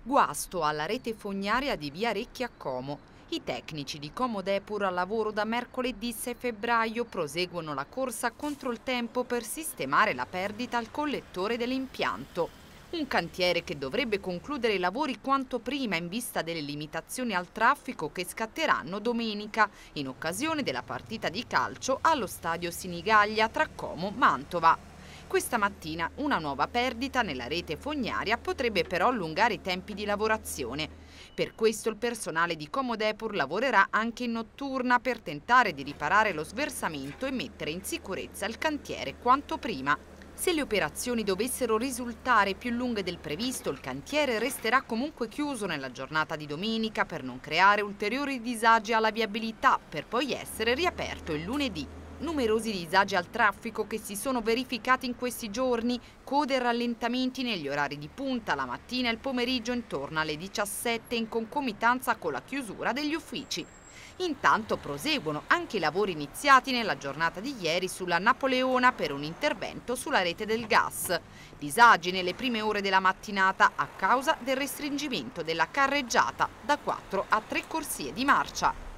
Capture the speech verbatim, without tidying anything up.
Guasto alla rete fognaria di via Recchi a Como. I tecnici di Como Depur al lavoro da mercoledì sei febbraio proseguono la corsa contro il tempo per sistemare la perdita al collettore dell'impianto. Un cantiere che dovrebbe concludere i lavori quanto prima in vista delle limitazioni al traffico che scatteranno domenica in occasione della partita di calcio allo stadio Sinigaglia tra Como e Mantova. Questa mattina una nuova perdita nella rete fognaria potrebbe però allungare i tempi di lavorazione. Per questo il personale di Como Depur lavorerà anche in notturna per tentare di riparare lo sversamento e mettere in sicurezza il cantiere quanto prima. Se le operazioni dovessero risultare più lunghe del previsto, il cantiere resterà comunque chiuso nella giornata di domenica per non creare ulteriori disagi alla viabilità, per poi essere riaperto il lunedì. Numerosi disagi al traffico che si sono verificati in questi giorni, code e rallentamenti negli orari di punta, la mattina e il pomeriggio intorno alle diciassette in concomitanza con la chiusura degli uffici. Intanto proseguono anche i lavori iniziati nella giornata di ieri sulla Napoleona per un intervento sulla rete del gas. Disagi nelle prime ore della mattinata a causa del restringimento della carreggiata da quattro a tre corsie di marcia.